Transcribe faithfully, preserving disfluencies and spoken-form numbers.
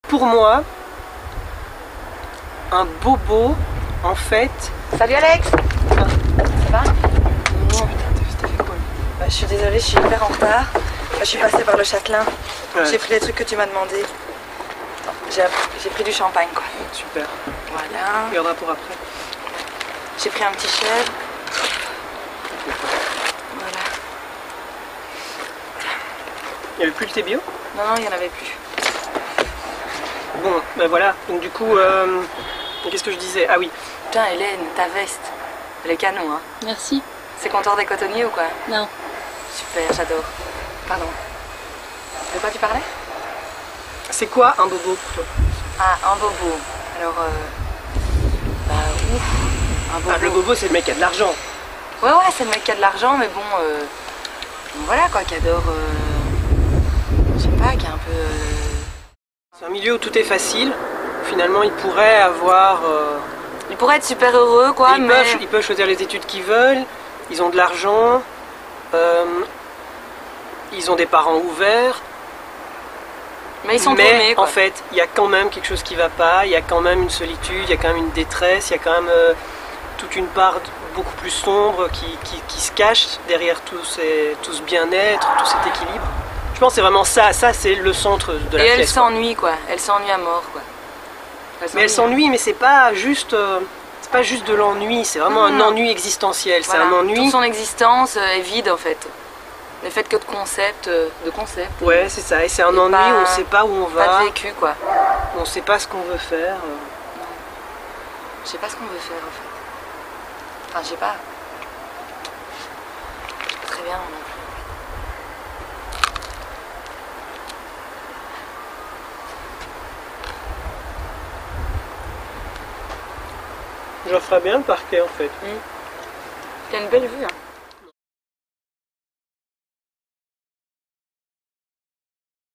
Pour moi, un bobo, en fait... Salut Alex. Ah. Ça va? Non, putain, t'as fait quoi? Bah, je suis désolée, je suis hyper en retard. Bah, je suis passée par le Châtelain. Ouais. J'ai pris les trucs que tu m'as demandé. J'ai pris du champagne, quoi. Super. Voilà. On regardera pour après. J'ai pris un petit chèvre. Voilà. Il n'y avait plus le thé bio? Non, non, il n'y en avait plus. Bon, ben voilà. Donc du coup, euh, qu'est-ce que je disais? Ah oui. Putain, Hélène, ta veste. Elle est canon, hein. Merci. C'est Comptoir des Cotonniers ou quoi? Non. Super, j'adore. Pardon. De quoi tu parlais? C'est quoi un bobo pour toi? Ah, un bobo. Alors, euh... bah, ouf. Un bobo. Ah, le bobo, c'est le mec qui a de l'argent. Ouais, ouais, c'est le mec qui a de l'argent, mais bon, euh... bon, voilà, quoi, qui adore... Euh... Je sais pas, qui est un peu... Euh... C'est un milieu où tout est facile. Finalement, il pourrait avoir... Euh... Il pourrait être super heureux, quoi, ils, mais... peuvent, ils peuvent choisir les études qu'ils veulent. Ils ont de l'argent. Euh... Ils ont des parents ouverts. Mais ils sont Mais paumés, quoi. En fait, il y a quand même quelque chose qui va pas, il y a quand même une solitude, il y a quand même une détresse, il y a quand même euh, toute une part beaucoup plus sombre qui, qui, qui se cache derrière tout, ces, tout ce bien-être, tout cet équilibre. Je pense que c'est vraiment ça, ça c'est le centre de la Et pièce. elle s'ennuie, quoi. Elle s'ennuie à mort, quoi. Mais elle s'ennuie, mais c'est pas juste, euh, c'est pas juste de l'ennui, c'est vraiment Mmh. un ennui existentiel. Voilà. C'est un ennui. Toute son existence euh, est vide, en fait. Le fait que de concept, euh, de concept. Ouais, c'est ça. Et c'est un Et ennui pas- où on sait pas où on va, Pas de vécu, quoi. on sait pas ce qu'on veut faire. Je sais pas ce qu'on veut faire, en fait. Enfin, je sais pas. Très bien, non plus. J'en ferais bien le parquet en fait. Mmh. T'as une belle vue, hein.